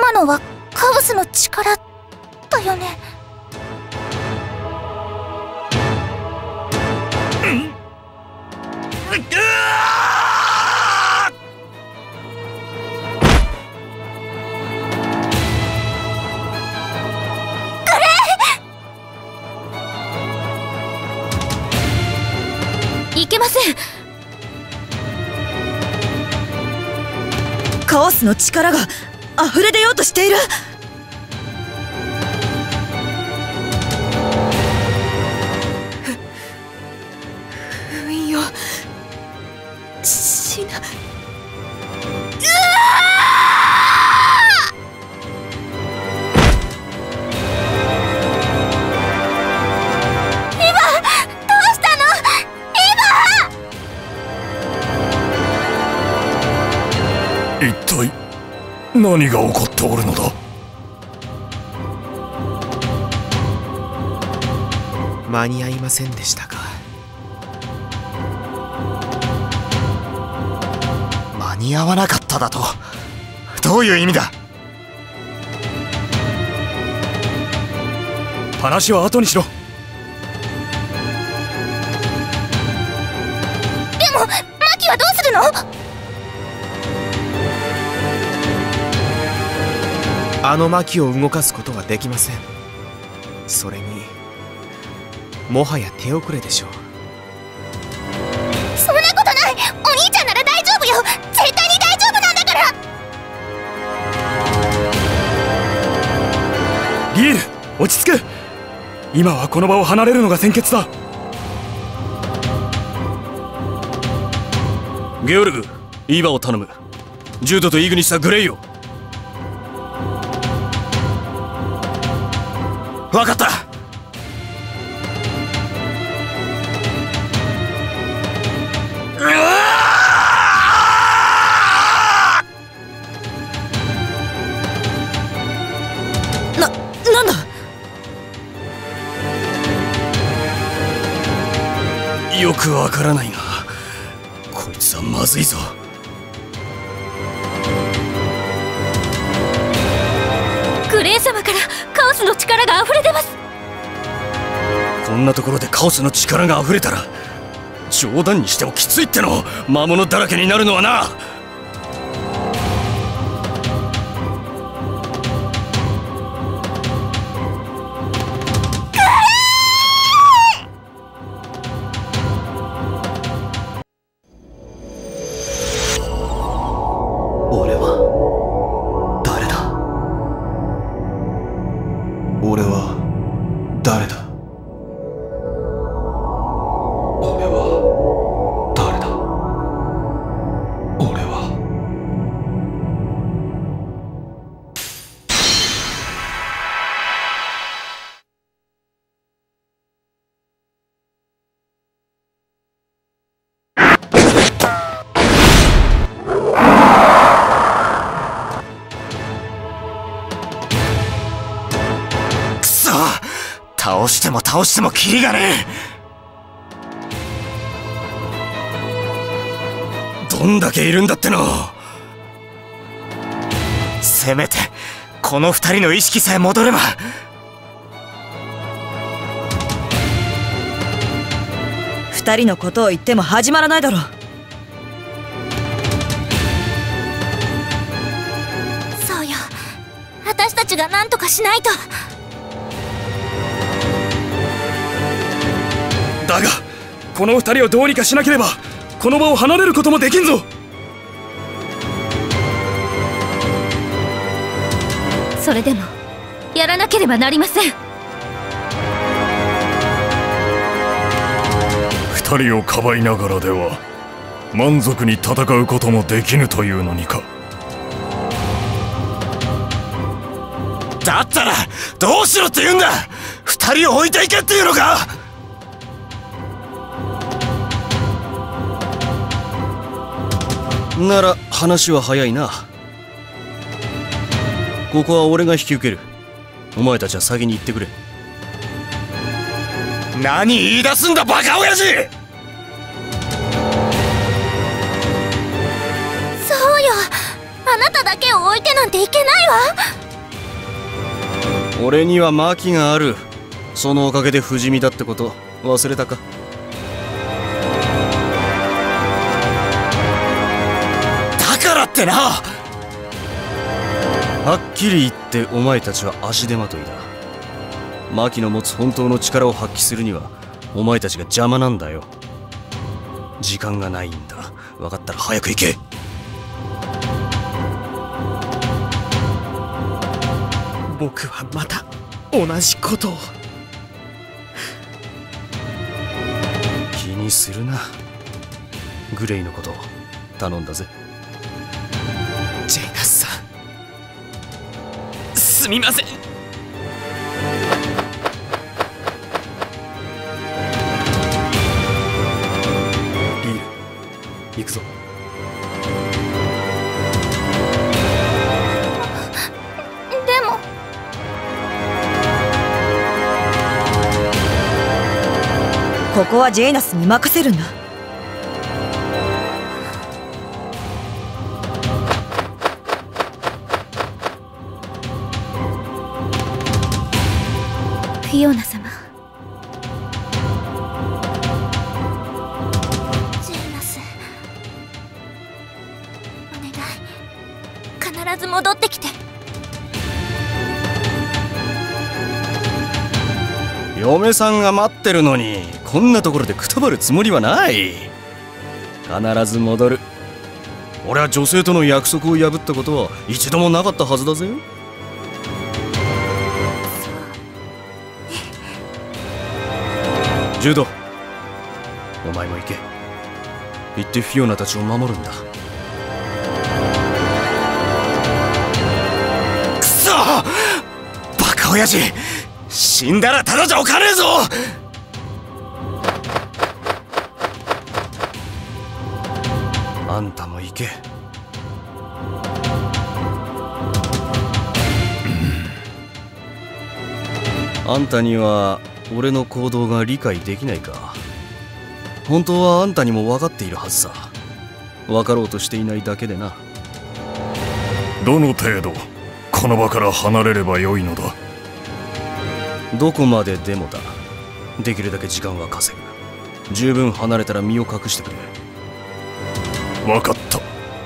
今のはカオスの力だよね。いけません。 カオスの力が溢れ出ようとしている。封印をしな。 一体何が起こっておるのだ。 間に合いませんでしたか。 間に合わなかっただと？どういう意味だ？ 話は後にしろ。 でもマキはどうするの？ あの薪を動かすことはできません。それにもはや手遅れでしょう。 そんなことない。お兄ちゃんなら大丈夫よ。絶対に大丈夫なんだから。 リール、落ち着く。今はこの場を離れるのが先決だ。ゲオルグ、イーバを頼む。ジュードとイグニスはグレイを。分かった。 なんだ。 よくわからないが、こいつはまずいぞ。 グレイ様からカオスの力が溢れてます。 こんなところでカオスの力が溢れたら、冗談にしてもきついっての。魔物だらけになるのはな。 俺は誰だ？俺は誰だ？俺は誰だ？俺は。くそ！倒しても倒してもキリがねえ。 どんだけいるんだっての。 せめてこの二人の意識さえ戻れば。 二人のことを言っても始まらないだろう。 そうよ。私たちが何とかしないと。 だがこの二人をどうにかしなければこの場を離れることもできんぞ。 それでもやらなければなりません。 二人をかばいながらでは満足に戦うこともできぬというのにか。 だったらどうしろって言うんだ。二人を置いていけっていうのか。 なら話は早いな。ここは俺が引き受ける。お前たちは先に行ってくれ。 何言い出すんだバカ親父。 そうよ。あなただけを置いてなんていけないわ。 俺にはマキがある。そのおかげで不死身だってこと忘れたか。 だからってな。 はっきり言ってお前たちは足手まといだ。マキの持つ本当の力を発揮するにはお前たちが邪魔なんだよ。時間がないんだ。分かったら早く行け。 僕はまた同じことを。 気にするな。グレイのこと頼んだぜ。 ジェイナスさん、すみません。 リール、行くぞ。 でもここはジェイナスに任せるんだ。 フィオナ様、ジェーナス、お願い、必ず戻ってきて。 嫁さんが待ってるのにこんなところでくたばるつもりはない。必ず戻る。俺は女性との約束を破ったことは一度もなかったはずだぜ。ジュード、お前も行け。行ってフィオナたちを守るんだ。 くそ！バカ親父！死んだらただじゃおかねえぞ！ あんたも行け。あんたには俺の行動が理解できないか。本当はあんたにも分かっているはずさ。分かろうとしていないだけでな。 どの程度この場から離れればよいのだ。 どこまででもだ。できるだけ時間は稼ぐ。十分離れたら身を隠してくれ。 分かった。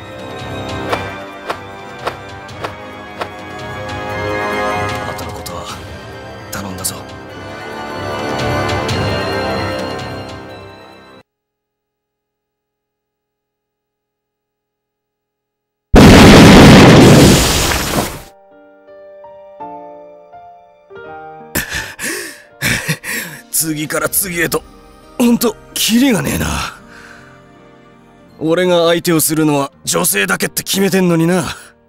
後のことは頼んだぞ。次から次へとほんとキリがねえな。俺が相手をするのは女性だけって決めてんのにな。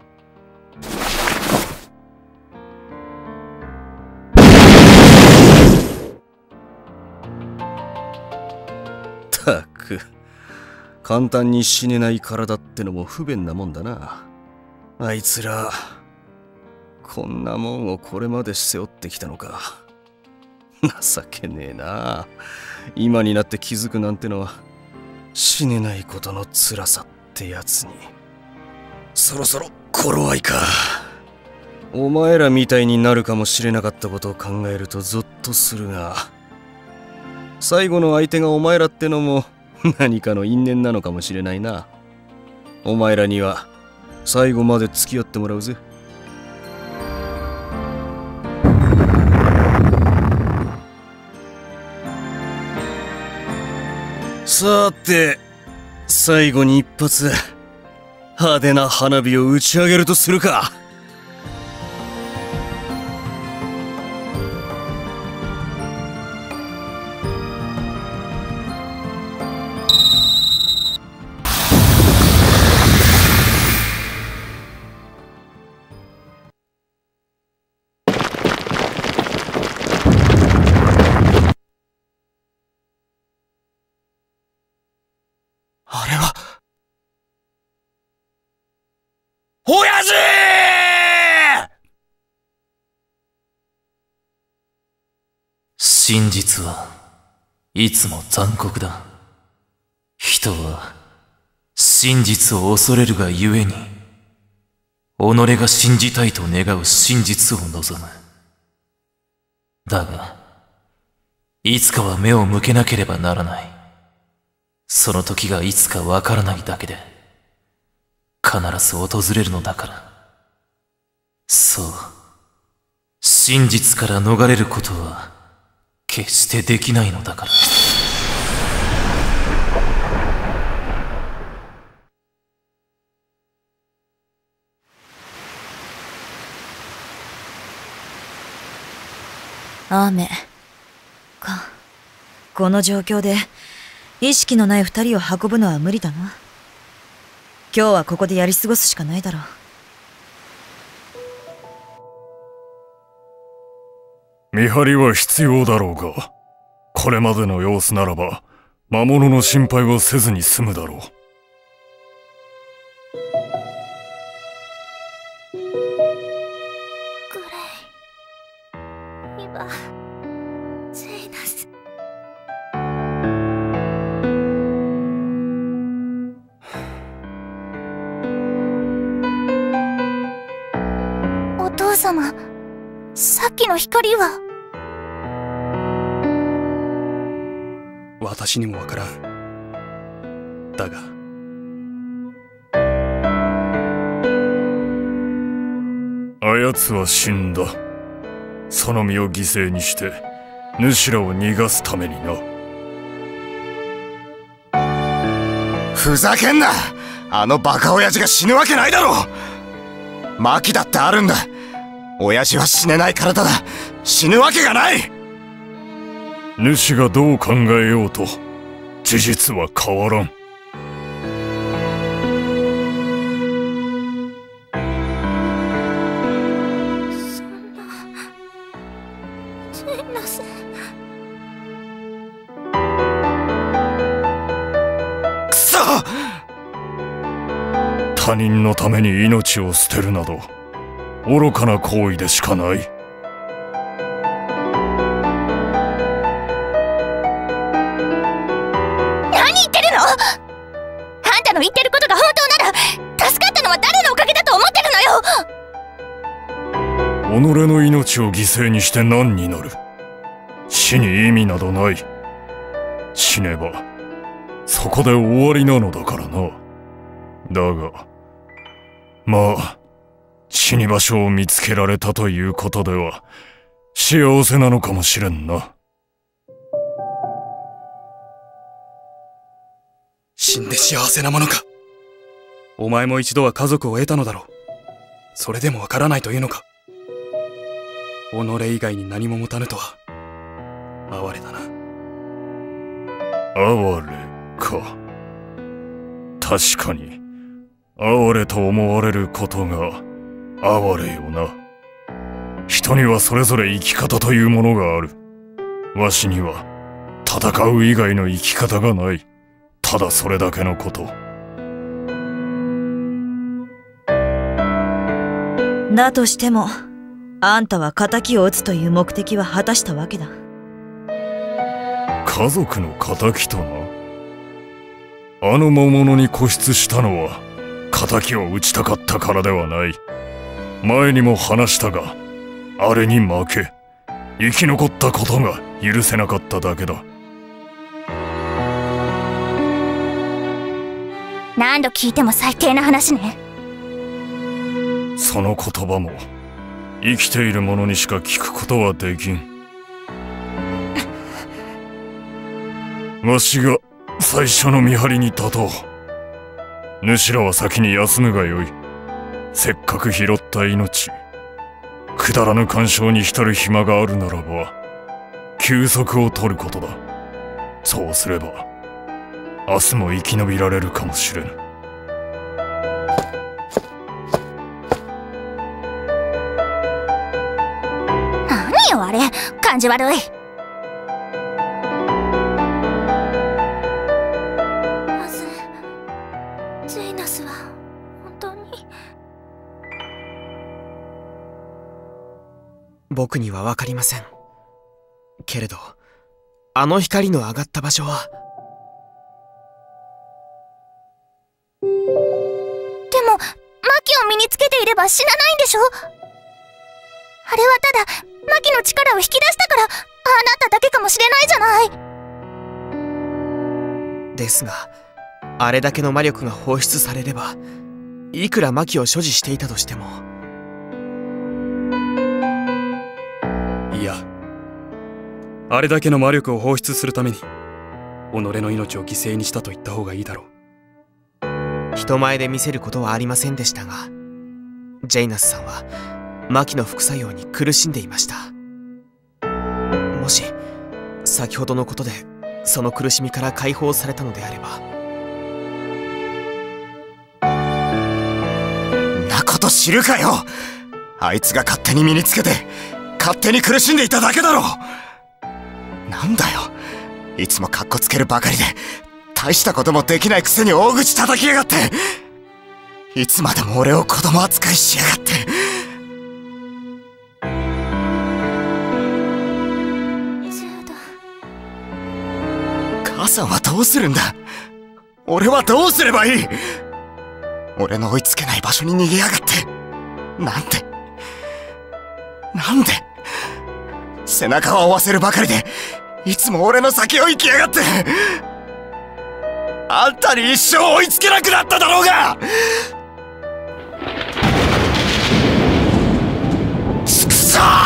ったく簡単に死ねない体ってのも不便なもんだな。あいつらこんなもんをこれまで背負ってきたのか。情けねえな。今になって気づくなんてのは死ねないことの辛さってやつに。そろそろ頃合いか。お前らみたいになるかもしれなかったことを考えるとゾッとするが、最後の相手がお前らってのも何かの因縁なのかもしれないな。お前らには最後まで付き合ってもらうぜ。さて最後に一発派手な花火を打ち上げるとするか。 あれは親父！ 真実はいつも残酷だ。人は真実を恐れるがゆえに己が信じたいと願う真実を望む。だが、いつかは目を向けなければならない。その時がいつかわからないだけで、必ず訪れるのだから。そう、真実から逃れることは、決してできないのだから。 雨か。この状況で意識のない二人を運ぶのは無理だな。今日はここでやり過ごすしかないだろう。見張りは必要だろうが、これまでの様子ならば魔物の心配はせずに済むだろう。 お父様、さっきの光は。 私にもわからん。だがあやつは死んだ。その身を犠牲にして主らを逃がすためにな。 ふざけんな。あのバカ親父が死ぬわけないだろう。マキだってあるんだ。親父は死ねない体だ。死ぬわけがない。 主がどう考えようと事実は変わらん。 そんな、ジェイナス。 くそ！ 他人のために命を捨てるなど愚かな行為でしかない。 あんたの言ってることが本当なら、助かったのは誰のおかげだと思ってるのよ。 己の命を犠牲にして何になる。死に意味などない。死ねばそこで終わりなのだからな。だがまあ死に場所を見つけられたということでは幸せなのかもしれんな。 死んで幸せなものか。お前も一度は家族を得たのだろう。それでもわからないというのか。己以外に何も持たぬとは哀れだな。 哀れか。確かに哀れと思われることが哀れよな。人にはそれぞれ生き方というものがある。わしには戦う以外の生き方がない。ただそれだけのこと。 だとしてもあんたは仇を討つという目的は果たしたわけだ。 家族の仇とな。あの魔物に固執したのは仇を討ちたかったからではない。前にも話したが、あれに負け生き残ったことが許せなかっただけだ。 何度聞いても最低な話ね。 その言葉も生きている者にしか聞くことはできん。わしが最初の見張りに立とう。主らは先に休むがよい。せっかく拾った命、くだらぬ干渉に浸る暇があるならば休息を取ることだ。そうすれば明日も生き延びられるかもしれぬ。 何よあれ、感じ悪い。まずジェイナスは本当に。 僕には分かりません。けれどあの光の上がった場所は。 でもマキを身につけていれば死なないんでしょ？あれはただマキの力を引き出したからああなっただけかもしれないじゃない。 ですが、あれだけの魔力が放出されれば、いくらマキを所持していたとしても。 いや、あれだけの魔力を放出するために己の命を犠牲にしたと言った方がいいだろう。 人前で見せることはありませんでしたが、ジェイナスさんはマキの副作用に苦しんでいました。もし先ほどのことでその苦しみから解放されたのであれば。 んなこと知るかよ。あいつが勝手に身につけて勝手に苦しんでいただけだろ。なんだよ、いつもカッコつけるばかりで大したこともできないくせに大口叩きやがって。いつまでも俺を子供扱いしやがって。母さんはどうするんだ。俺はどうすればいい。俺の追いつけない場所に逃げやがって。なんで背中を追わせるばかりでいつも俺の先を行きやがって。あんたに一生追いつけなくなっただろうが。ちくしょー！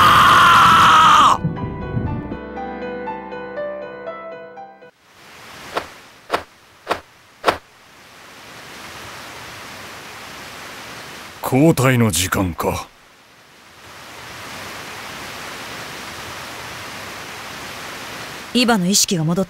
交代の時間か。 イバの意識が戻った。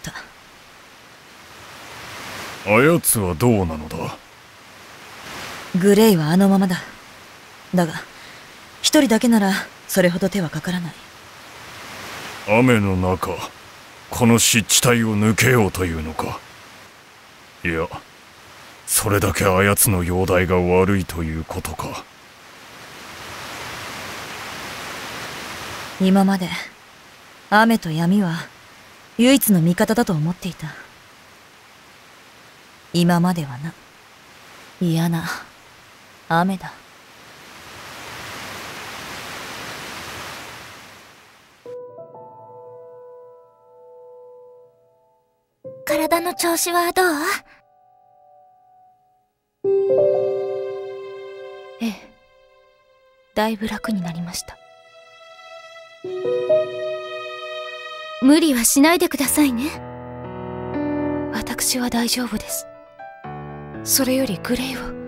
あやつはどうなのだ。 グレイはあのままだ。だが一人だけならそれほど手はかからない。 雨の中この湿地帯を抜けようというのか。いや、それだけあやつの容体が悪いということか。 今まで雨と闇は唯一の味方だと思っていた。今まではな。嫌な雨だ。 体の調子はどう？ ええ、だいぶ楽になりました。 無理はしないでくださいね。 私は大丈夫です。それよりグレイは。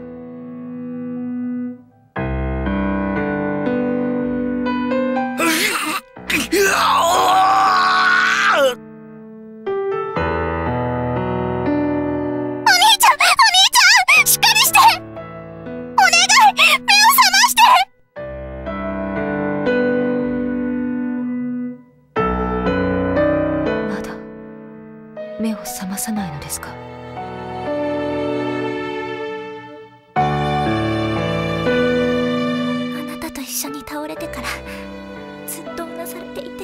目を覚まさないのですか？ あなたと一緒に倒れてからずっとうなされていて。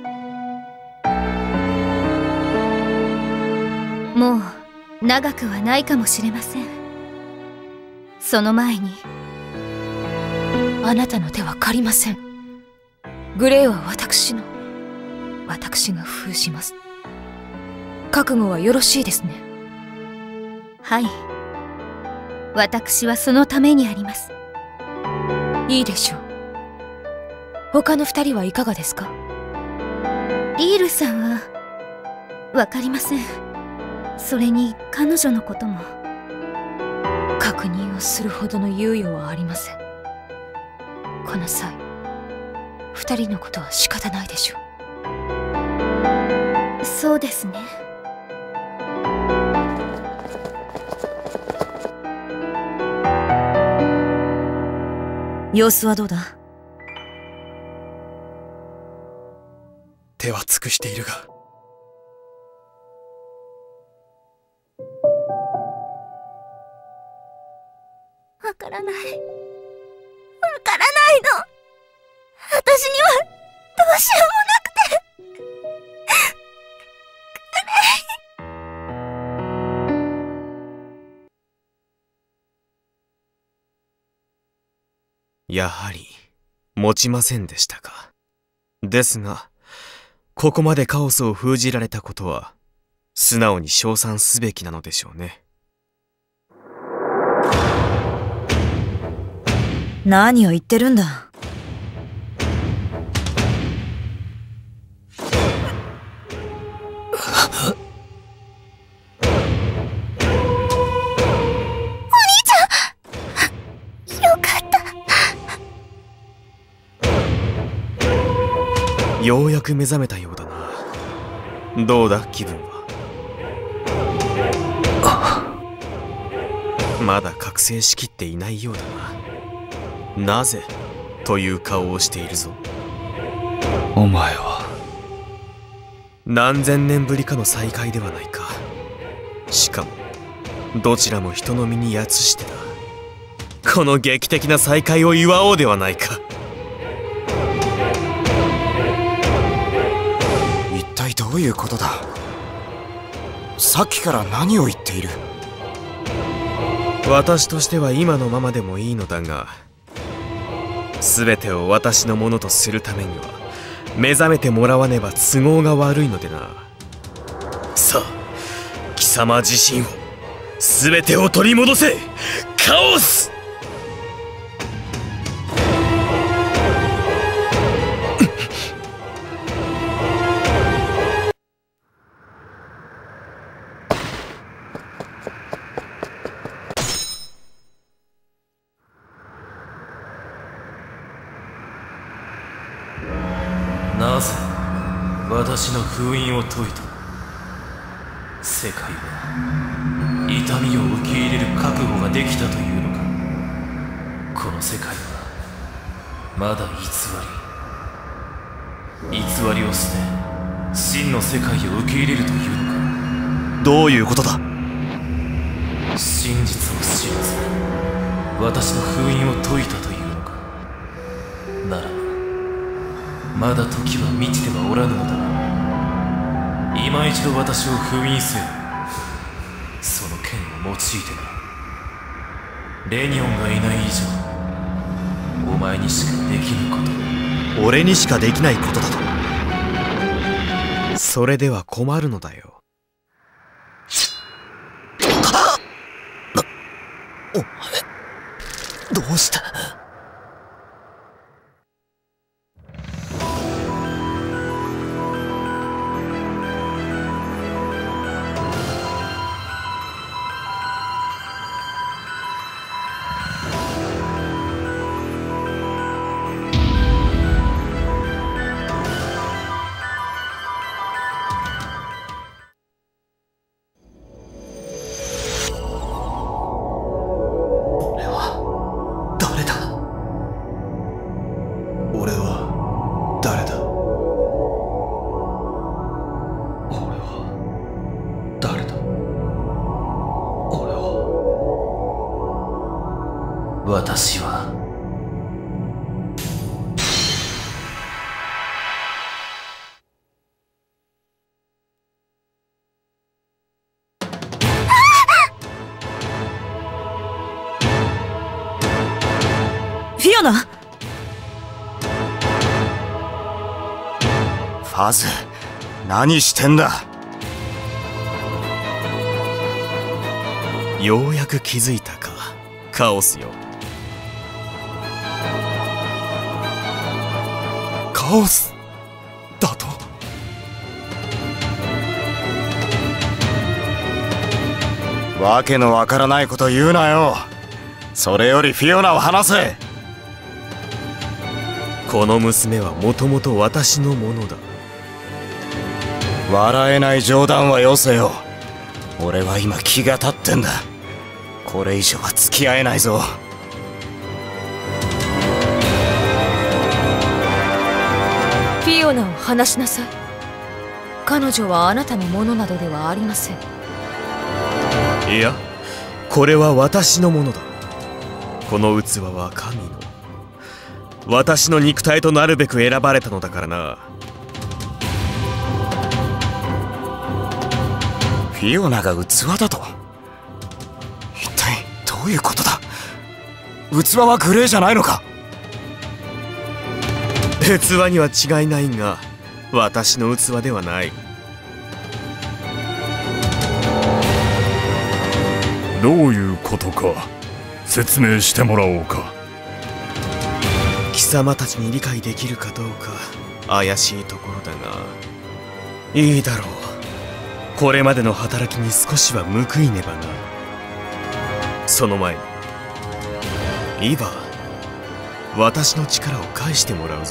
もう長くはないかもしれません。その前にあなたの手は借りません。グレイは私が封じます。覚悟はよろしいですね。 はい、私はそのためにあります。 いいでしょう。他の二人はいかがですか？ リールさんはわかりません。それに彼女のことも。 確認をするほどの猶予はありません。この際二人のことは仕方ないでしょう。そうですね。 様子はどうだ？ 手は尽くしているが。 わからない。わからないの。私にはどうしようもなくて。 やはり持ちませんでしたか。ですが、ここまでカオスを封じられたことは素直に称賛すべきなのでしょうね。 何を言ってるんだ。 ようやく目覚めたようだな。どうだ気分は。まだ覚醒しきっていないようだな。なぜという顔をしているぞ。 お前は何千年ぶりかの再会ではないか。しかもどちらも人の身にやつしてだ。この劇的な再会を祝おうではないか。 一体どういうことだ。さっきから何を言っている。 私としては今のままでもいいのだが、全てを私のものとするためには目覚めてもらわねば都合が悪いのでな。さあ貴様自身を全てを取り戻せカオス。 なぜ私の封印を解いた。世界は痛みを受け入れる覚悟ができたというのか。この世界はまだ偽りを捨て真の世界を受け入れるというのか。 どういうことだ。 真実を知らず私の封印を解いたというのか。ならばまだ時は満ちてはおらぬのだな。今一度私を封印せよ。その剣を用いてな。レニオンがいない以上お前にしかできぬこと。 俺にしかできないことだと。 それでは困るのだよ。 お前どうした。 私はフィオナ。 ファズ、何してんだ。 ようやく気づいたかカオスよ。 カオスだと。 わけのわからないこと言うなよ。それよりフィオナを離せ。 この娘はもともと私のものだ。 笑えない冗談はよせよ。俺は今気が立ってんだ。これ以上は付き合えないぞ。 フィオナを離しなさい。彼女はあなたのものなどではありません。 いや、これは私のものだ。この器は神の、私の肉体となるべく選ばれたのだからな。 フィオナが器だと。一体どういうことだ。器はグレーじゃないのか。 器には違いないが、私の器ではない。 どういうことか説明してもらおうか。 貴様たちに理解できるかどうか怪しいところだが、いいだろう。これまでの働きに少しは報いねばな。その前にイヴァ、私の力を返してもらうぞ。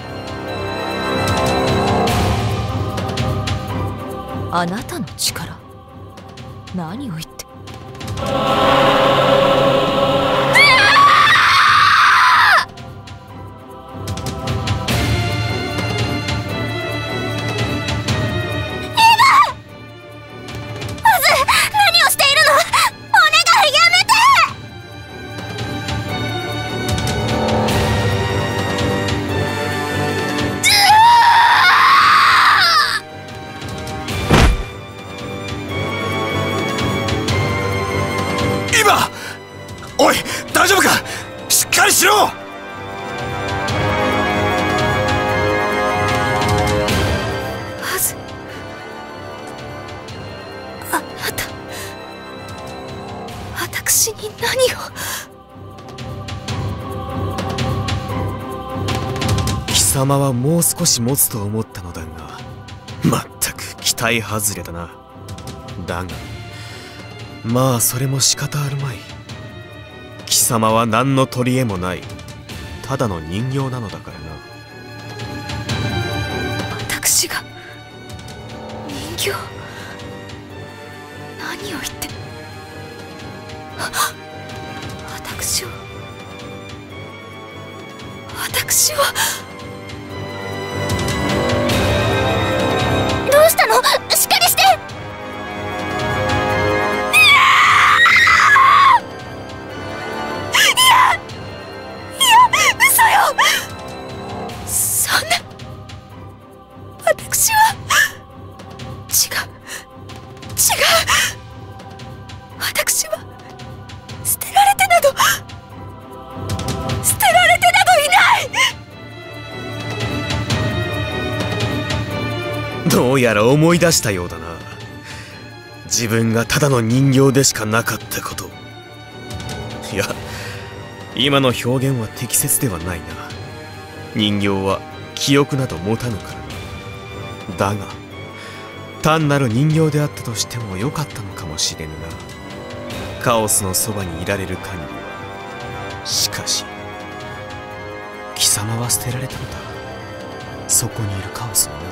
あなたの力？何を言って。 おい、大丈夫か？しっかりしろ！ ハズ、あなた、私に何を？ 貴様はもう少し持つと思ったのだが、まったく期待外れだな。だがまあそれも仕方あるまい。貴様は何の取り柄もない、ただの人形なのだからな。 私が人形？何を言って。私はどうしたの？しっかりして！ 私は捨てられてなどいない。 どうやら思い出したようだな。自分がただの人形でしかなかったこと。いや、今の表現は適切ではないな。人形は記憶など持たぬからな。だが単なる人形であったとしてもよかったのかもしれぬな。カオスのそばにいられる限りは。しかし貴様は捨てられたのだ、そこにいるカオスをな。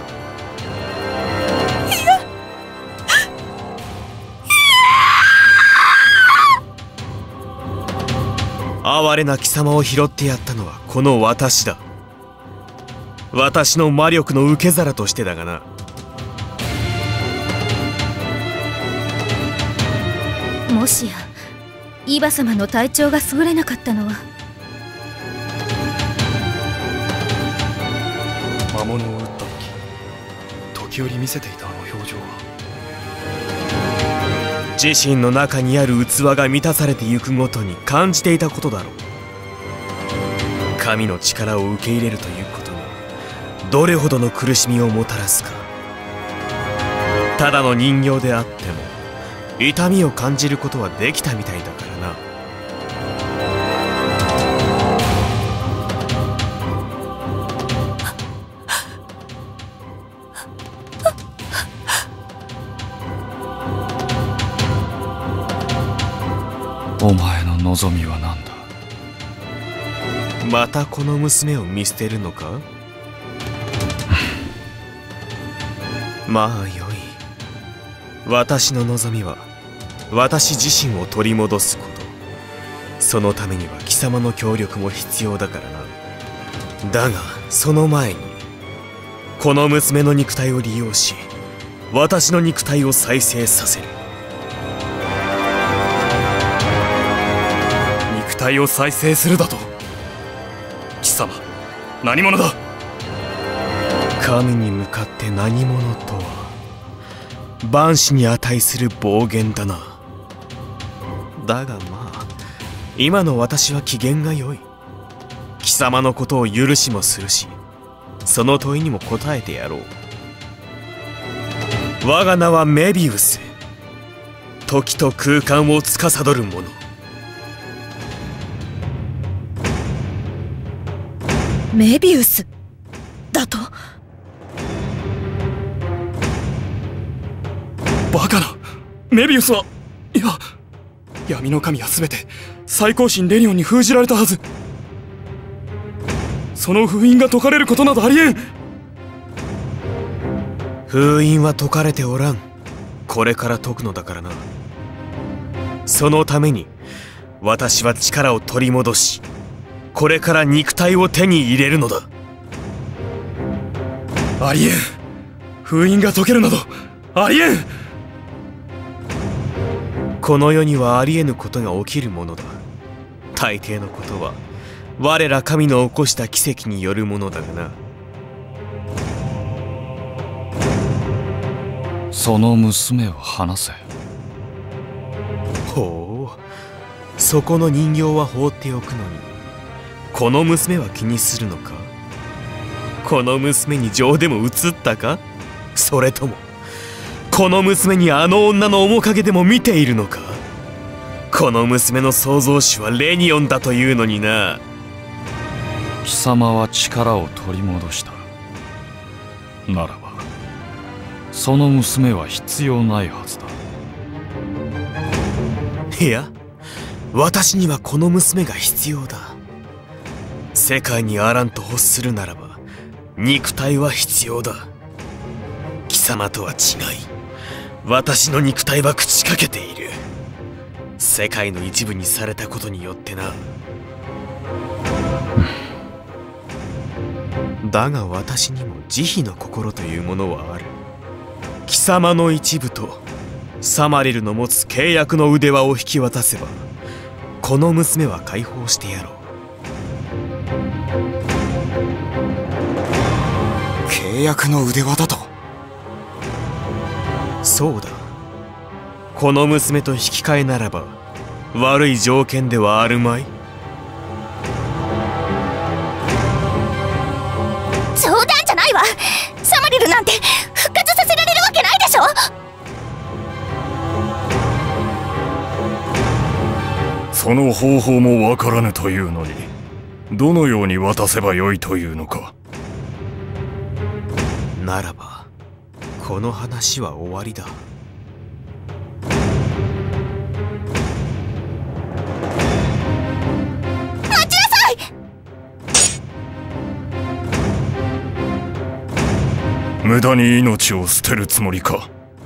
哀れな貴様を拾ってやったのはこの私だ。私の魔力の受け皿としてだがな。 もしやイヴァ様の体調が優れなかったのは。 魔物を撃った時折見せていたあの表情は、 自身の中にある器が満たされてゆくごとに感じていたことだろう。神の力を受け入れるということがどれほどの苦しみをもたらすか。ただの人形であっても痛みを感じることはできたみたいだからな。 お前の望みは何だ？ またこの娘を見捨てるのか？まあよい。私の望みは私自身を取り戻すこと。そのためには貴様の協力も必要だからな。だがその前にこの娘の肉体を利用し私の肉体を再生させる。 肉体を再生するだと？貴様何者だ？ 神に向かって何者とは万死に値する暴言だな。だがまあ今の私は機嫌が良い。貴様のことを許しもするしその問いにも答えてやろう。我が名はメビウス。時と空間を司る者。 メビウスだと？ バカな。メビウスは、いや、闇の神は全て最高神レニオンに封じられたはず。その封印が解かれることなどありえん。 封印は解かれておらん。これから解くのだからな。そのために私は力を取り戻し、これから肉体を手に入れるのだ。 ありえん。封印が解けるなどありえん。 この世にはありえぬことが起きるものだ。大抵のことは我ら神の起こした奇跡によるものだがな。 その娘を話せ。 ほう、そこの人形は放っておくのに、この娘は気にするのか？この娘に情でも移ったか？それともこの娘にあの女の面影でも見ているのか？この娘の創造主はレニオンだというのにな。 貴様は力を取り戻した。ならばその娘は必要ないはずだ。 いや、私にはこの娘が必要だ。世界にあらんと欲するならば肉体は必要だ。貴様とは違い、私の肉体は朽ちかけている。世界の一部にされたことによってな。だが私にも慈悲の心というものはある。貴様の一部とサマリルの持つ契約の腕輪を引き渡せば、この娘は解放してやろう。 契約の腕輪だと？ そうだ。この娘と引き換えならば悪い条件ではあるまい。 冗談じゃないわ。サマリルなんて復活させられるわけないでしょ。 その方法もわからぬというのに、どのように渡せばよいというのか。 ならばこの話は終わりだ。 待ちなさい。 無駄に命を捨てるつもりか。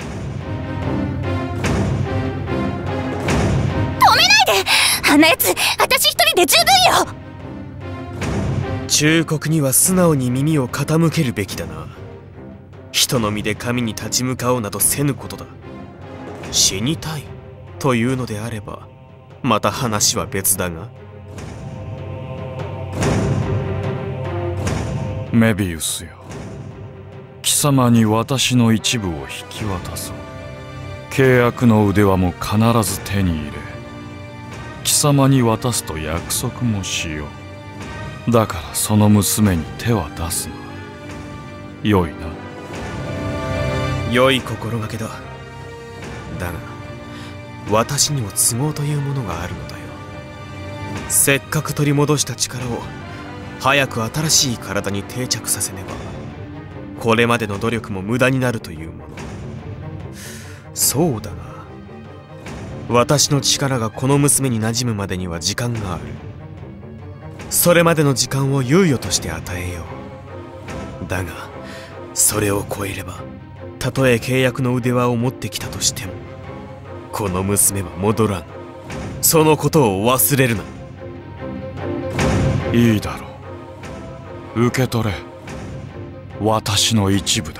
止めないで。あんなやつ私一人で十分よ。 忠告には素直に耳を傾けるべきだな。人の身で神に立ち向かおうなどせぬことだ。死にたいというのであればまた話は別だが。 メビウスよ、貴様に私の一部を引き渡そう。契約の腕輪も必ず手に入れ、貴様に渡すと約束もしよう。だからその娘に手は出すな。よいな。 良い心がけだ。だが私にも都合というものがあるのだよ。せっかく取り戻した力を早く新しい体に定着させねば、これまでの努力も無駄になるというもの。そうだが私の力がこの娘に馴染むまでには時間がある。それまでの時間を猶予として与えよう。だがそれを超えれば、たとえ契約の腕輪を持ってきたとしてもこの娘は戻らん。そのことを忘れるな。 いいだろう、受け取れ。私の一部だ。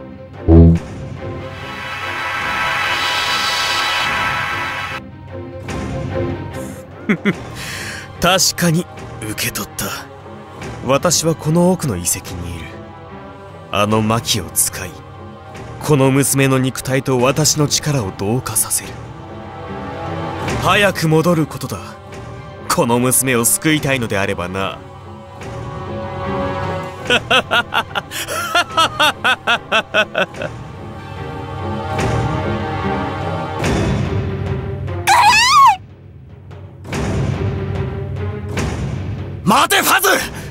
確かに受け取った。私はこの奥の遺跡にいる。あの魔器を使い、この娘の肉体と私の力を同化させる。早く戻ることだ。この娘を救いたいのであればな。 待てファズ！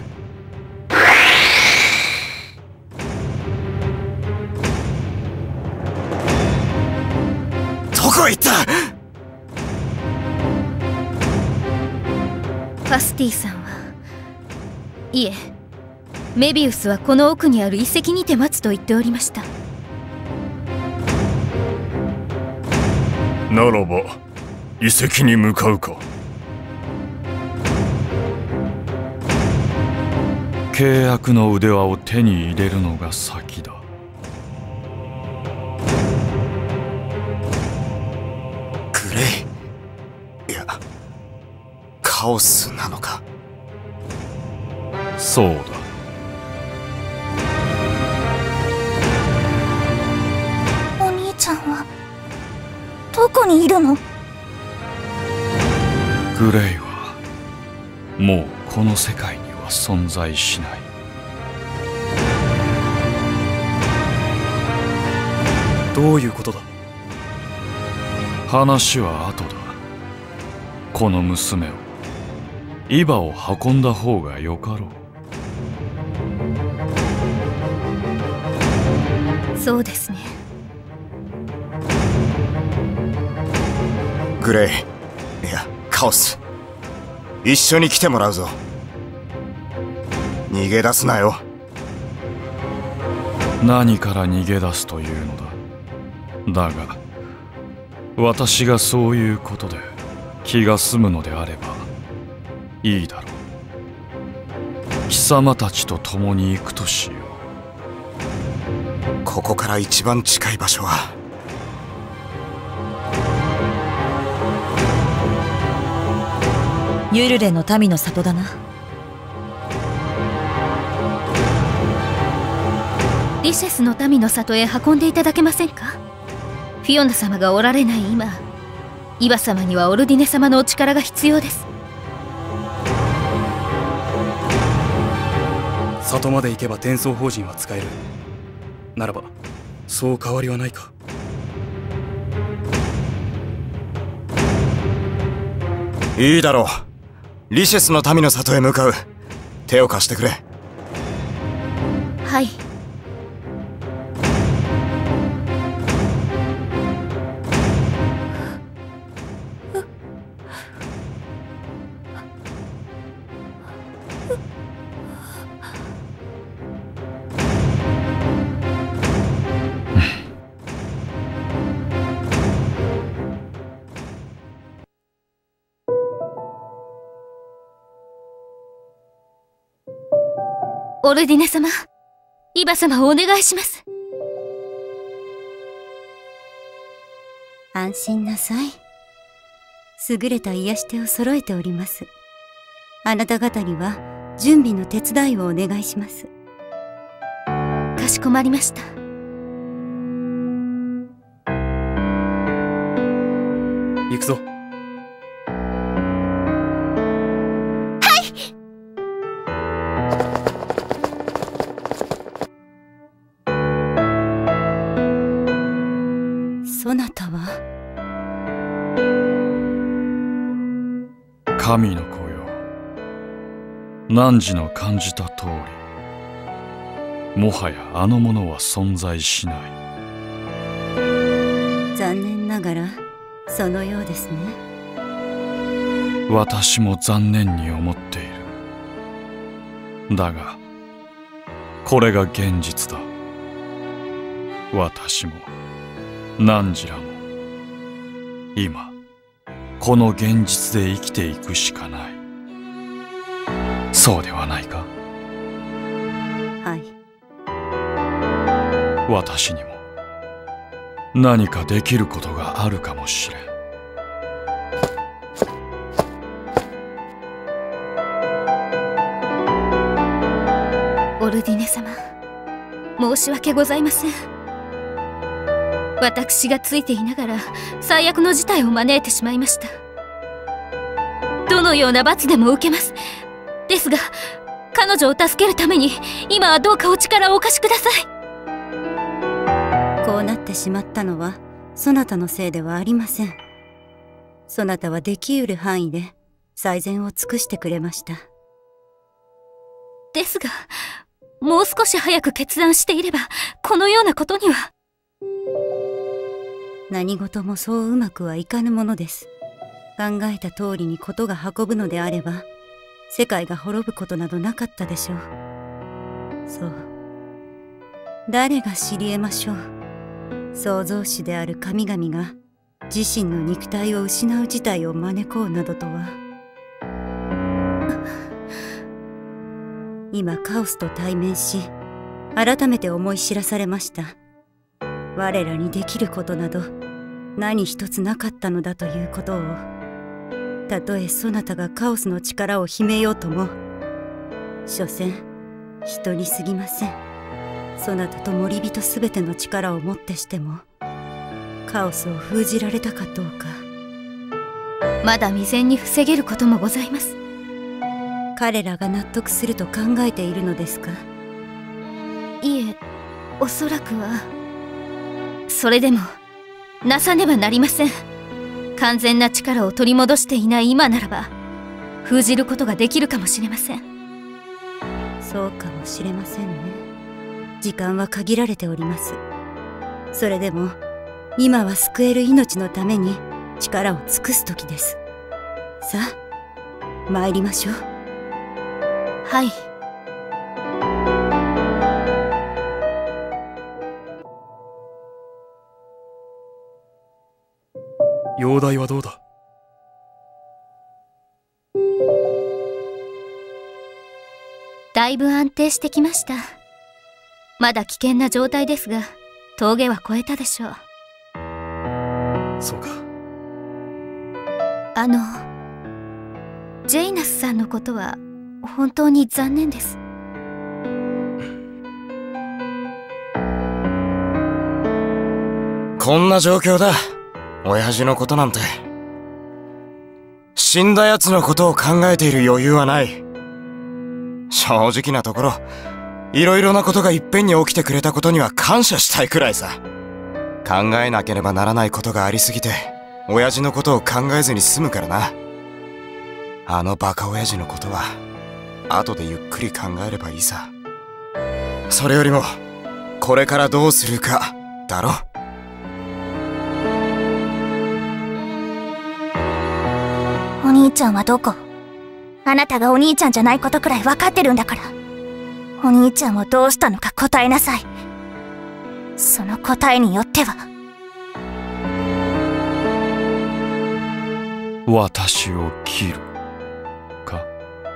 どこへ行った？ ファスティさんはいえ、メビウスはこの奥にある遺跡にて待つと言っておりました。 ならば遺跡に向かうか。契約の腕輪を手に入れるのが先だ。 グレイ、いやカオスなのか。 そうだ。 お兄ちゃんはどこにいるの？ グレイはもうこの世界には存在しない。 どういうことだ？ 話は後だ。この娘をイバを運んだ方がよかろう。そうですね。 グレイ、いやカオス、一緒に来てもらうぞ。逃げ出すなよ。 何から逃げ出すというのだ。だが私がそういうことで気が済むのであればいいだろう。貴様たちと共に行くとしよう。ここから一番近い場所はユルレの民の里だな。 リシェスの民の里へ運んでいただけませんか？フィオナ様がおられない今、イバ様にはオルディネ様のお力が必要です。 里まで行けば転送法人は使える。ならばそう変わりはないか。 いいだろう。リシェスの民の里へ向かう。手を貸してくれ。 はい。オルディネ様、イバ様をお願いします。 安心なさい。優れた癒し手を揃えております。あなた方には準備の手伝いをお願いします。 かしこまりました。 行くぞ。 そなたは神の子よ。汝の感じた通り、もはやあのものは存在しない。 残念ながらそのようですね。 私も残念に思っている。だがこれが現実だ。私も汝らも今この現実で生きていくしかない。そうではないか。 はい。 私にも何かできることがあるかもしれん。 オルディネ様、申し訳ございません。私がついていながら最悪の事態を招いてしまいました。どのような罰でも受けます。ですが彼女を助けるために今はどうかお力をお貸しください。 こうなってしまったのはそなたのせいではありません。そなたはできうる範囲で最善を尽くしてくれました。 ですが、もう少し早く決断していればこのようなことには。 何事もそううまくはいかぬものです。考えた通りに事が運ぶのであれば世界が滅ぶことなどなかったでしょう。そう、誰が知り得ましょう。創造主である神々が自身の肉体を失う事態を招こうなどとは。今カオスと対面し改めて思い知らされました。我らにできることなど何一つなかったのだということを。たとえそなたがカオスの力を秘めようとも所詮人に過ぎません。そなたと森人すべての力をもってしてもカオスを封じられたかどうか。 まだ未然に防げることもございます。 彼らが納得すると考えているのですか？ いえ、おそらくは。それでもなさねばなりません。完全な力を取り戻していない今ならば封じることができるかもしれません。 そうかもしれませんね。時間は限られております。それでも今は救える命のために力を尽くす時です。さあ参りましょう。 はい。 容体はどうだ？ だいぶ安定してきました。まだ危険な状態ですが峠は越えたでしょう。 そうか。 ジェイナスさんのことは本当に残念です。 こんな状況だ。親父のことなんて。死んだ奴のことを考えている余裕はない。正直なところ、いろいろなことがいっぺんに起きてくれたことには感謝したいくらいさ。考えなければならないことがありすぎて、親父のことを考えずに済むからな。あのバカ親父のことは、後でゆっくり考えればいいさ。それよりも、これからどうするか、だろ。 お兄ちゃんはどこ？あなたがお兄ちゃんじゃないことくらい分かってるんだから。お兄ちゃんをどうしたのか答えなさい。その答えによっては。 私を切るか？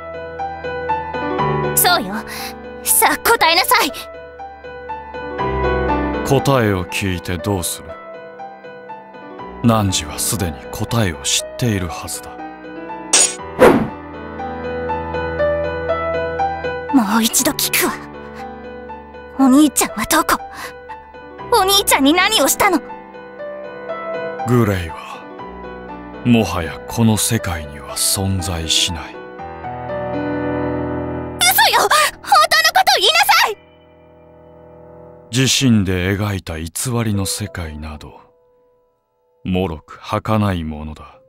そうよ。さあ答えなさい。 答えを聞いてどうする？汝はすでに答えを知っているはずだ。 もう一度聞くわ。お兄ちゃんはどこ？お兄ちゃんに何をしたの？ グレイはもはやこの世界には存在しない。 嘘よ！本当のことを言いなさい！ 自身で描いた偽りの世界などもろく儚いものだ。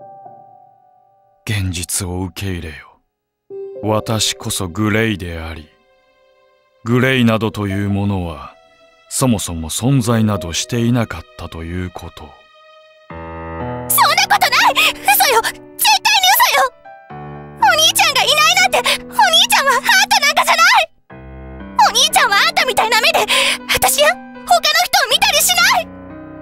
現実を受け入れよ。私こそグレイであり、グレイなどというものはそもそも存在などしていなかったということ。 そんなことない！嘘よ！絶対に嘘よ！お兄ちゃんがいないなんて、お兄ちゃんはあんたなんかじゃない！お兄ちゃんはあんたみたいな目で私や他の人を見たりしない！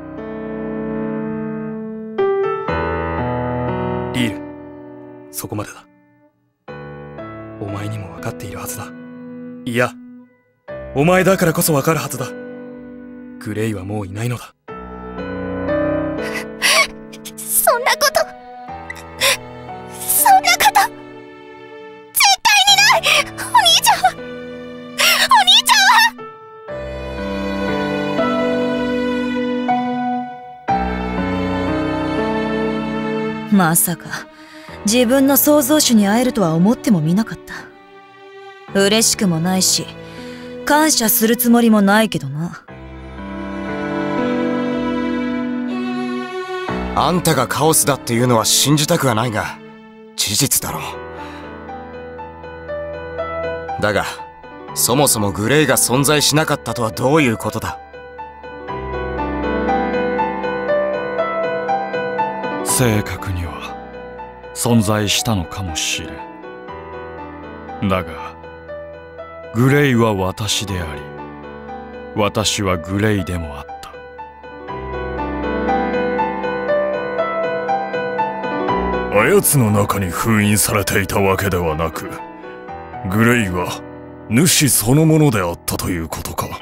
リール、そこまでだ。お前にも分かっているはずだ。いや、お前だからこそ分かるはずだ。グレイはもういないのだ。 そんなことそんなこと絶対にない！お兄ちゃんはまさか自分の創造主に会えるとは思ってもみなかった。 嬉しくもないし、感謝するつもりもないけどな。 あんたがカオスだっていうのは信じたくはないが、事実だろう。だが、そもそもグレイが存在しなかったとはどういうことだ？ 正確には存在したのかもしれん。だがグレイは私であり、私はグレイでもあった。あやつの中に封印されていたわけではなく、グレイは主そのものであったということか。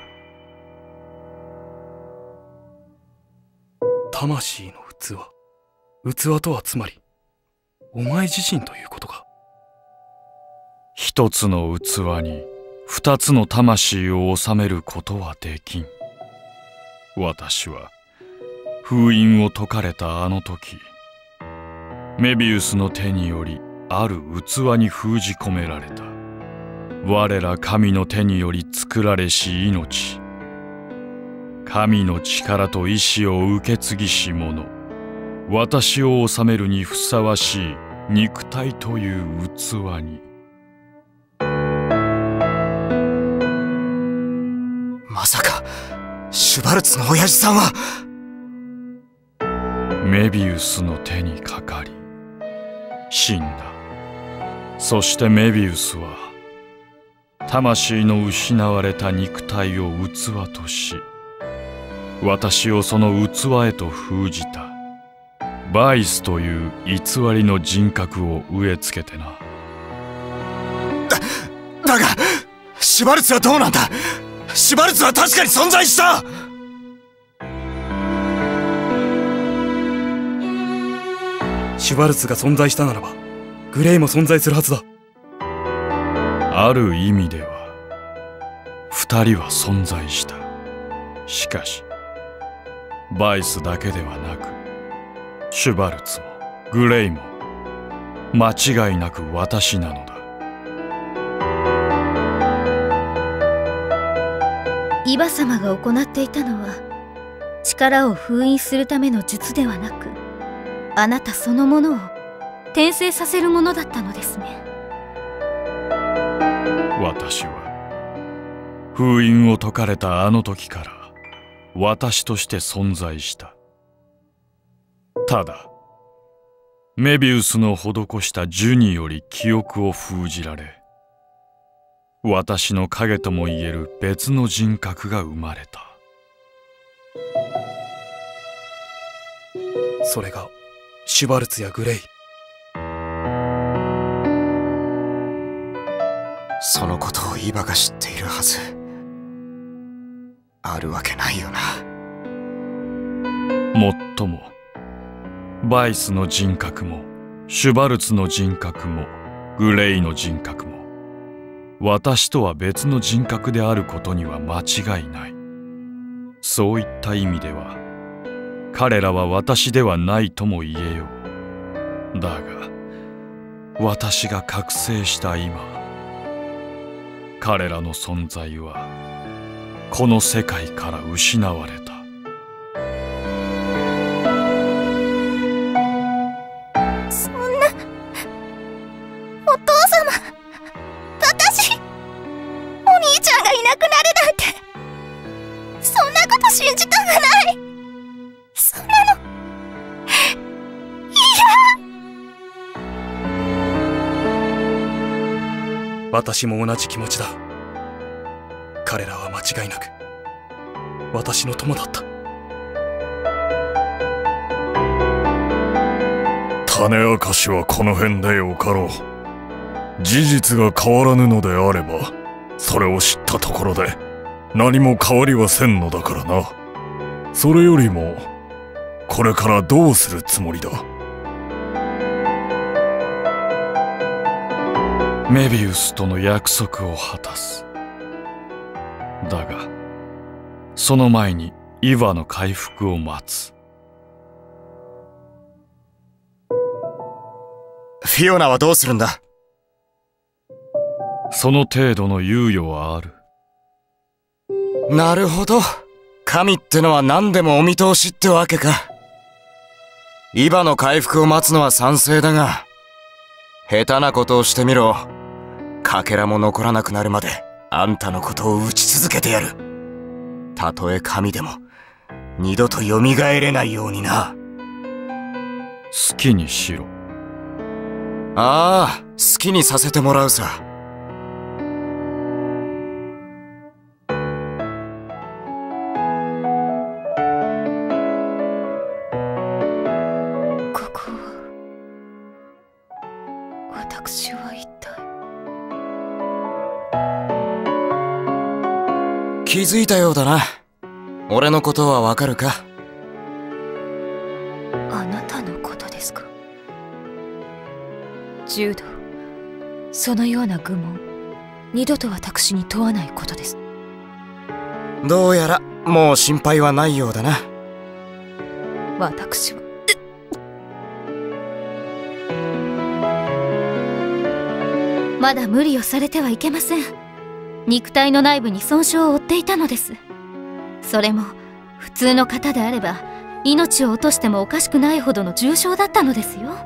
魂の器。器とはつまりお前自身ということか。 一つの器に二つの魂を収めることはできん。私は封印を解かれたあの時、メビウスの手によりある器に封じ込められた。我ら神の手により作られし命、神の力と意志を受け継ぎし者、私を治めるにふさわしい肉体という器に。 まさかシュバルツの親父さんは。 メビウスの手にかかり死んだ。そしてメビウスは魂の失われた肉体を器とし、私をその器へと封じた。バイスという偽りの人格を植え付けてな。 だがシュバルツはどうなんだ？シュバルツは確かに存在した。 シュバルツが存在したならばグレイも存在するはずだ。 ある意味では二人は存在した。しかしバイスだけではなく、シュバルツもグレイも間違いなく私なのだ。 イバ様が行っていたのは力を封印するための術ではなく、あなたそのものを転生させるものだったのですね。 私は封印を解かれたあの時から私として存在した。ただメビウスの施した呪により記憶を封じられ、私の影ともいえる別の人格が生まれた。 それがシュバルツやグレイ。 そのことをイバが知っているはず。あるわけないよな。 もっともバイスの人格もシュバルツの人格もグレイの人格も私とは別の人格であることには間違いない。そういった意味では彼らは私ではないとも言えよう。だが私が覚醒した今、彼らの存在はこの世界から失われた。 そんな、お父様、私、お兄ちゃんがいなくなるなんて、そんなこと信じたくない。そんなの、 私も同じ気持ちだ。彼らは間違いなく私の友だった。 種明かしはこの辺でよかろう。事実が変わらぬのであれば、それを知ったところで何も変わりはせんのだからな。それよりもこれからどうするつもりだ？メビウスとの約束を果たす。だがその前にイヴァの回復を待つ。 フィオナはどうするんだ？ その程度の猶予はある。 なるほど。神ってのは何でもお見通しってわけか。イバの回復を待つのは賛成だが、下手なことをしてみろ。かけらも残らなくなるまであんたのことを打ち続けてやる。たとえ神でも二度と蘇れないようにな。 好きにしろ。 ああ、好きにさせてもらうさ。 私は一体。 気づいたようだな。俺のことはわかるか？ あなたのことですか？柔道、そのような愚問、二度と私に問わないことです。 どうやらもう心配はないようだな。 私はまだ無理をされてはいけません。肉体の内部に損傷を負っていたのです。それも普通の方であれば命を落としてもおかしくないほどの重傷だったのですよ。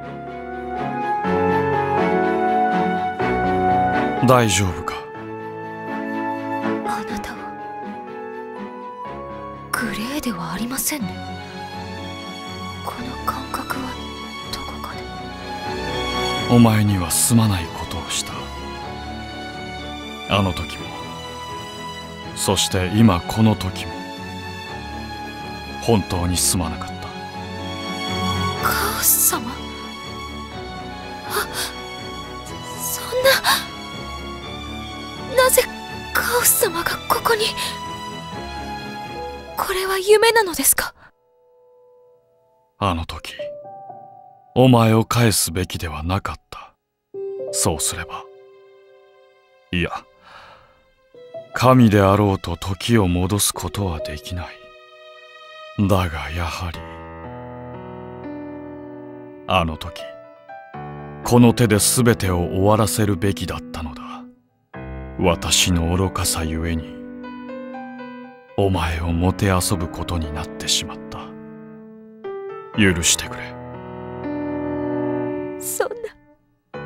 大丈夫か？ あなたはグレーではありませんね。この感覚はどこかで。 お前にはすまないことをした。あの時も、そして今この時も、本当にすまなかった。 カオス様、そんな、なぜカオス様がここに。これは夢なのですか？ あの時、お前を返すべきではなかった。そうすれば、いや、神であろうと時を戻すことはできない。だがやはり、あの時、この手で全てを終わらせるべきだったのだ。私の愚かさゆえに、お前をもてあそぶことになってしまった。許してくれ。 そんな、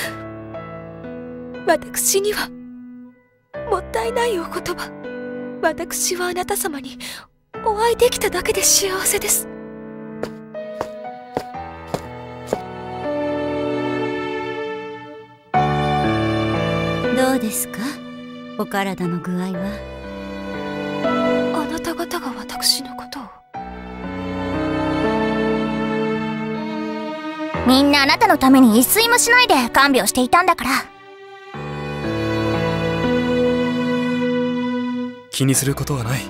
私にはもったいないお言葉。私はあなた様にお会いできただけで幸せです。 どうですか、お体の具合は。 あなた方が私のことを。 みんなあなたのために一睡もしないで看病していたんだから。 気にすることはない。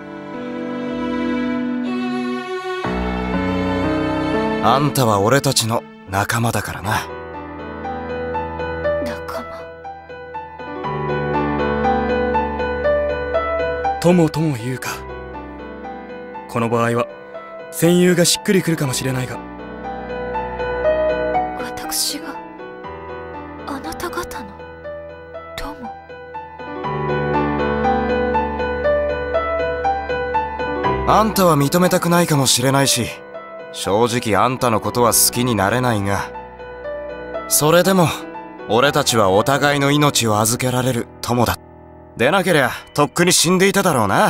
あんたは俺たちの仲間だからな。 仲間。 友とも言うか。この場合は戦友がしっくりくるかもしれないが。 私があなた方の友。 あんたは認めたくないかもしれないし、正直あんたのことは好きになれないが、それでも俺たちはお互いの命を預けられる友だ。でなけりゃとっくに死んでいただろうな。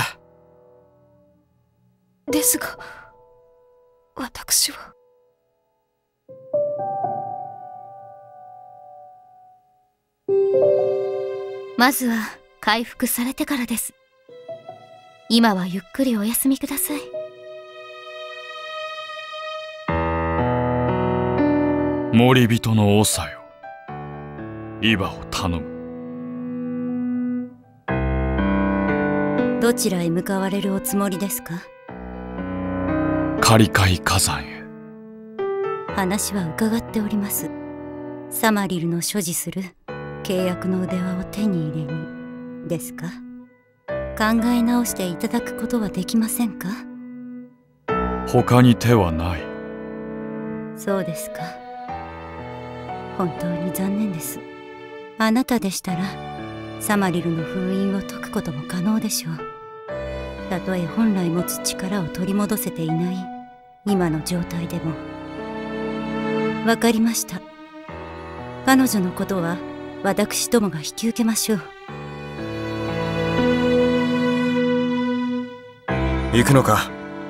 ですが私は。まずは回復されてからです。今はゆっくりお休みください。 森人の長よ、イバを頼む。 どちらへ向かわれるおつもりですか？ カリカイ火山へ。 話は伺っております。サマリルの所持する契約の腕輪を手に入れにですか？考え直していただくことはできませんか？ 他に手はない。 そうですか。本当に残念です。あなたでしたらサマリルの封印を解くことも可能でしょう。たとえ本来持つ力を取り戻せていない今の状態でも。わかりました。彼女のことは私どもが引き受けましょう。 行くのか？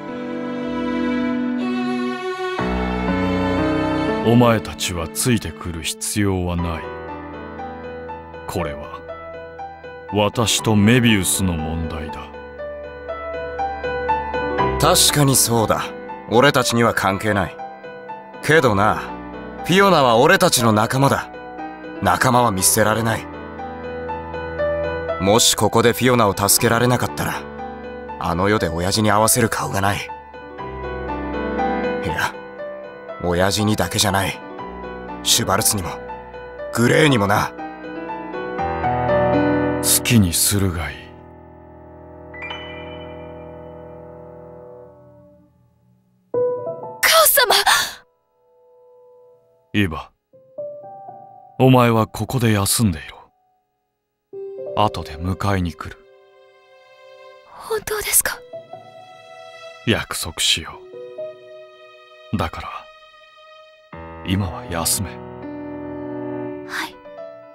お前たちはついてくる必要はない。これは私とメビウスの問題だ。 確かにそうだ。俺たちには関係ない。けどな、フィオナは俺たちの仲間だ。仲間は見捨てられない。もしここでフィオナを助けられなかったら、あの世で親父に合わせる顔がない。いや、親父にだけじゃない。シュバルツにもグレーにもな。 好きにするがいい。 カオ様。 イヴァ、お前はここで休んでいろ。後で迎えに来る。 本当ですか？ 約束しよう。だから今は休め。 はい。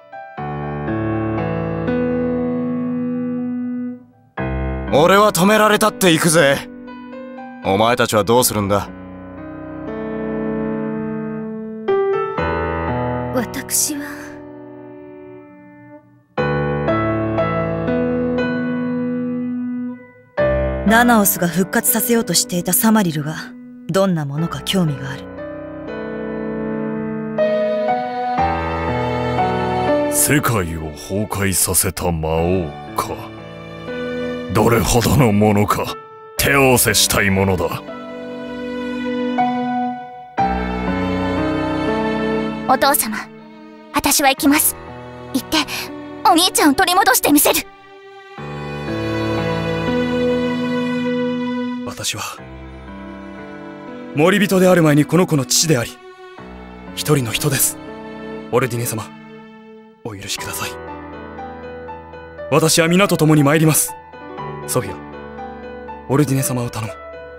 俺は止められたって行くぜ。お前たちはどうするんだ？ 私はナナオスが復活させようとしていたサマリルがどんなものか興味がある。 世界を崩壊させた魔王か。どれほどのものか手合わせしたいものだ。 お父様、私は行きます。行ってお兄ちゃんを取り戻してみせる。 私は森人である前にこの子の父であり一人の人です。オルディネ様、お許しください。私は皆と共に参ります。ソフィア、オルディネ様を頼む。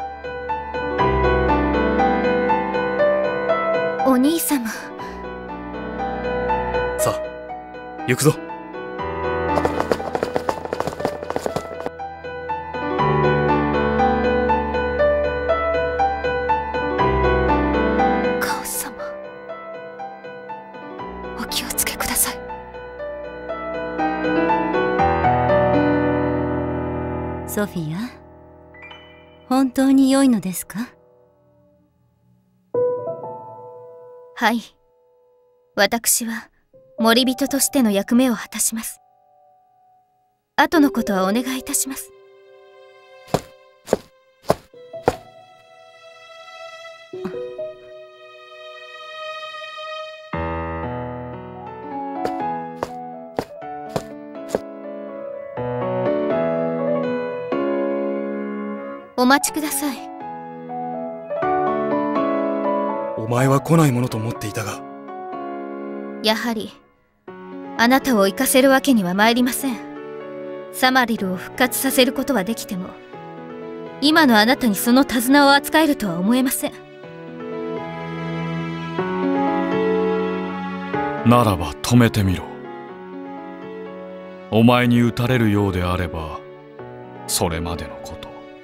お兄様。 さあ、行くぞ。 カオス様、お気をつけください。 ソフィア、本当に良いのですか？ はい。私は森人としての役目を果たします。後のことはお願いいたします。お待ちください。 お前は来ないものと思っていたが、 やはりあなたを行かせるわけには参りません。サマリルを復活させることはできても、今のあなたにその手綱を扱えるとは思えません。 ならば止めてみろ。お前に撃たれるようであればそれまでのこと。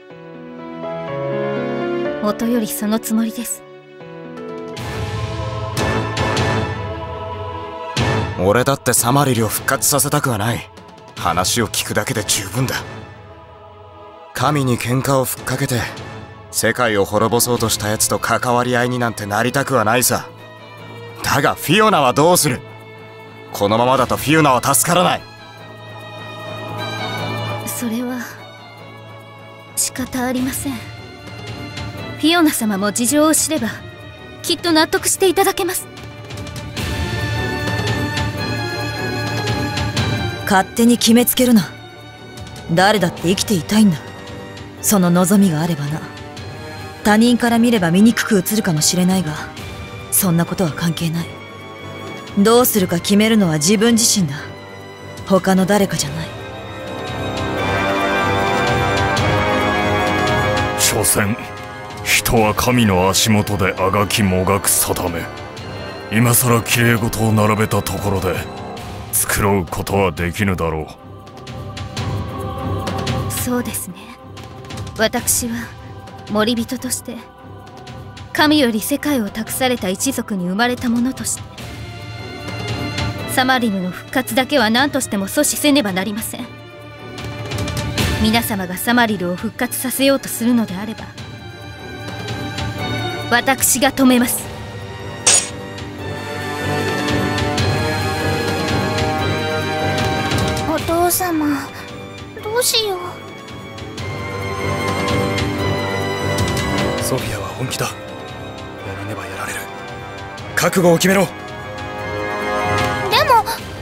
もとよりそのつもりです。 俺だってサマリルを復活させたくはない。話を聞くだけで十分だ。神に喧嘩をふっかけて世界を滅ぼそうとしたやつと関わり合いになんてなりたくはないさ。だがフィオナはどうする？このままだとフィオナは助からない。 それは仕方ありません。フィオナ様も事情を知ればきっと納得していただけます。 勝手に決めつけるな。誰だって生きていたいんだ。その望みがあればな。他人から見れば醜く映るかもしれないが、そんなことは関係ない。どうするか決めるのは自分自身だ。 他の誰かじゃない。 所詮人は神の足元であがきもがく定め、今さらきれい事を並べたところで繕うことはできぬだろう。そうですね。私は森人として神より世界を託された一族に生まれた者として、サマリルの復活だけは何としても阻止せねばなりません。皆様がサマリルを復活させようとするのであれば、私が止めます。 お父様、どうしよう。 ソフィアは本気だ。やらねばやられる。覚悟を決めろ。 でも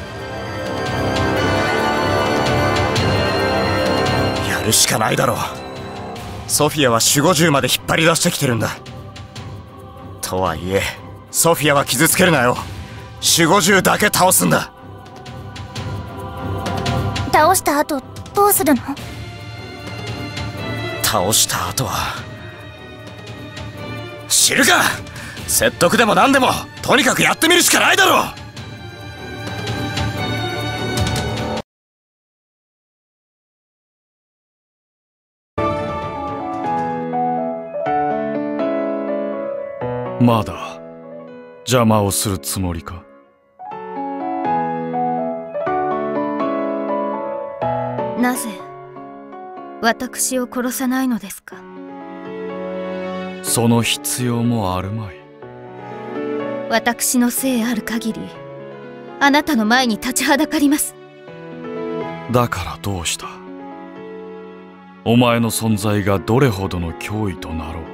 やるしかないだろう。ソフィアは守護獣まで引っ張り出してきてるんだ。とはいえソフィアは傷つけるなよ。守護獣だけ倒すんだ。 倒した後どうするの？ 倒した後は知るか。説得でも何でもとにかくやってみるしかないだろう。 まだ邪魔をするつもりか。 なぜ私を殺さないのですか？ その必要もあるまい。 私の生ある限りあなたの前に立ちはだかります。 だからどうした？お前の存在がどれほどの脅威となろう。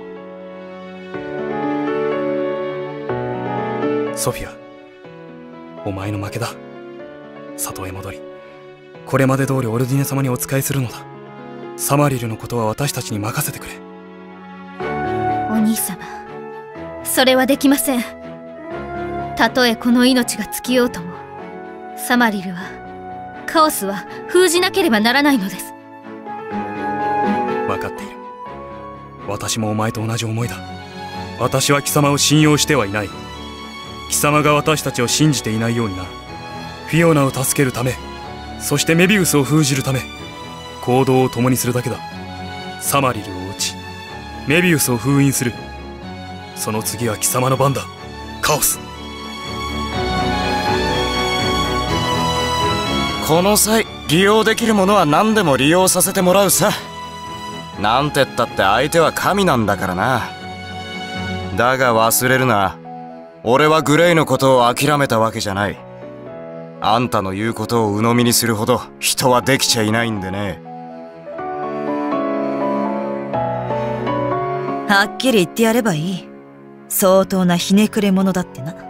ソフィア、お前の負けだ。里へ戻り、これまで通りオルディネ様にお仕えするのだ。サマリルのことは私たちに任せてくれ。 お兄様、それはできません。たとえこの命が尽きようとも、サマリルはカオスは封じなければならないのです。 分かっている。私もお前と同じ思いだ。私は貴様を信用してはいない。貴様が私たちを信じていないようにな。フィオナを助けるため、そしてメビウスを封じるため、行動を共にするだけだ。サマリルを撃ち、メビウスを封印する。その次は貴様の番だ、カオス。 この際利用できるものは何でも利用させてもらうさ。なんてったって相手は神なんだからな。だが忘れるな、俺はグレイのことを諦めたわけじゃない。あんたの言うことを鵜呑みにするほど人はできちゃいないんでね。 はっきり言ってやればいい。相当なひねくれ者だってな。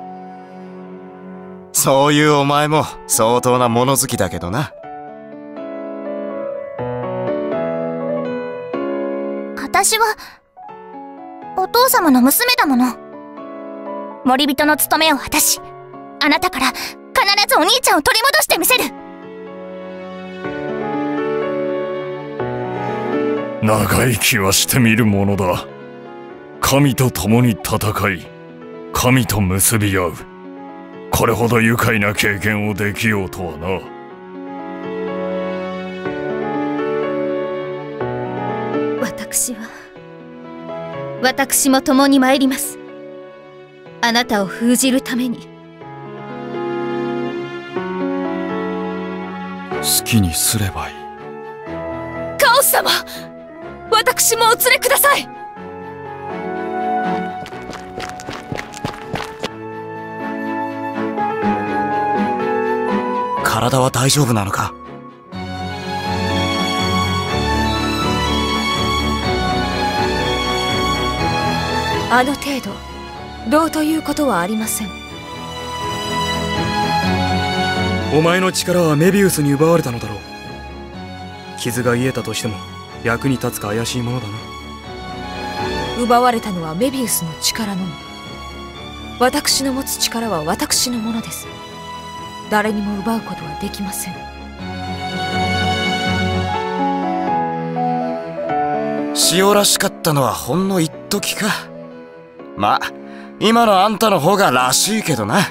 そういうお前も相当な物好きだけどな。 私はお父様の娘だもの。森人の務めを果たし、あなたから必ずお兄ちゃんを取り戻してみせる。 長生きはしてみるものだ。神と共に戦い、神と結び合う。これほど愉快な経験をできようとはな。 私も共に参ります。あなたを封じるために。 好きにすればいい。 カオス様、私もお連れください。 体は大丈夫なのか？ あの程度、どうということはありません。 お前の力はメビウスに奪われたのだろう。傷が癒えたとしても役に立つか怪しいものだな。 奪われたのはメビウスの力のみ。私の持つ力は私のものです。誰にも奪うことはできません。 塩らしかったのはほんの一時か。まあ今のあんたの方がらしいけどな。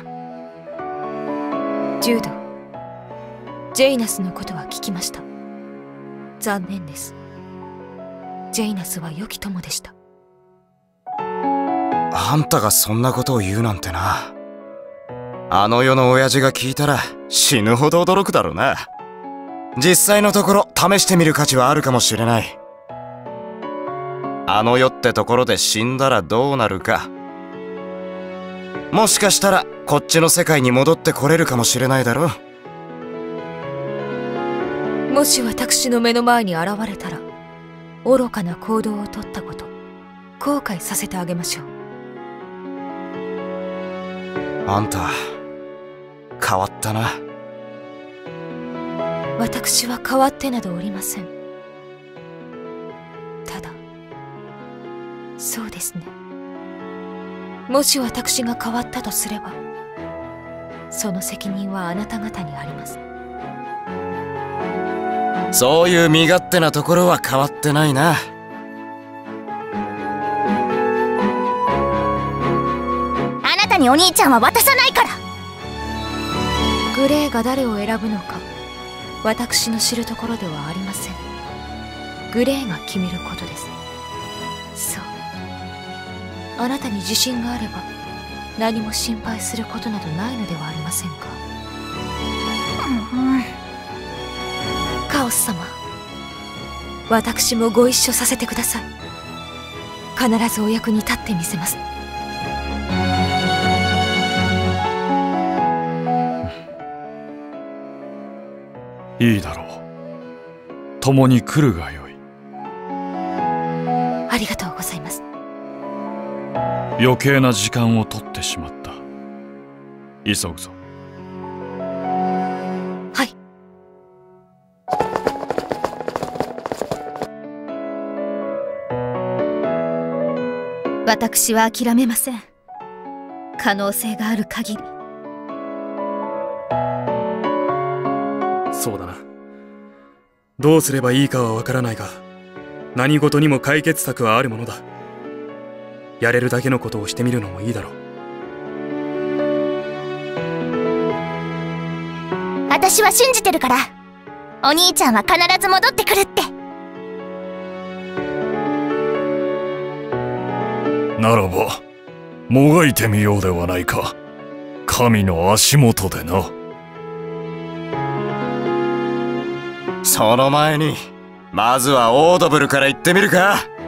ジュード、ジェイナスのことは聞きました。残念です。ジェイナスは良き友でした。 あんたがそんなことを言うなんてな。あの世の親父が聞いたら死ぬほど驚くだろうな。実際のところ試してみる価値はあるかもしれない。あの世ってところで死んだらどうなるか。もしかしたらこっちの世界に戻ってこれるかもしれないだろう。 もし私の目の前に現れたら、愚かな行動をとったこと後悔させてあげましょう。 あんた変わったな。 私は変わってなどおりません。ただ、そうですね、もし私が変わったとすれば、その責任はあなた方にあります。 そういう身勝手なところは変わってないな。 あなたにお兄ちゃんは渡さないから。 グレーが誰を選ぶのか、私の知るところではありません。グレーが決めることです。そう、あなたに自信があれば何も心配することなどないのではありませんか。カオス様、私もご一緒させてください。必ずお役に立ってみせます。 いいだろう。共に来るがよい。 ありがとうございます。 余計な時間を取ってしまった。急ぐぞ。 はい。私は諦めません。可能性がある限り。 そうだな。どうすればいいかはわからないが、何事にも解決策はあるものだ。やれるだけのことをしてみるのもいいだろう。 私は信じてるから。お兄ちゃんは必ず戻ってくるって。 ならばもがいてみようではないか。神の足元でな。 その前にまずはオードブルから行ってみるか。